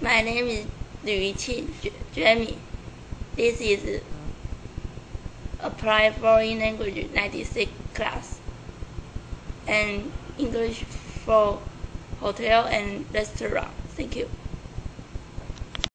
My name is Liu Qin Jamie. This is Applied Foreign Language 96 class and English for hotel and restaurant. Thank you.